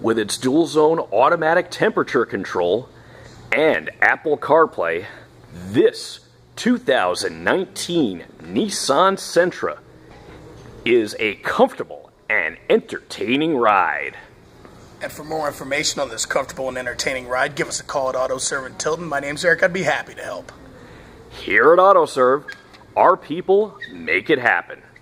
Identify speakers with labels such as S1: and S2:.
S1: With its dual zone automatic temperature control and Apple CarPlay, this 2019 Nissan Sentra is a comfortable and entertaining ride.
S2: And for more information on this comfortable and entertaining ride, give us a call at AutoServe in Tilton. My name's Eric. I'd be happy to help.
S1: Here at AutoServe, our people make it happen.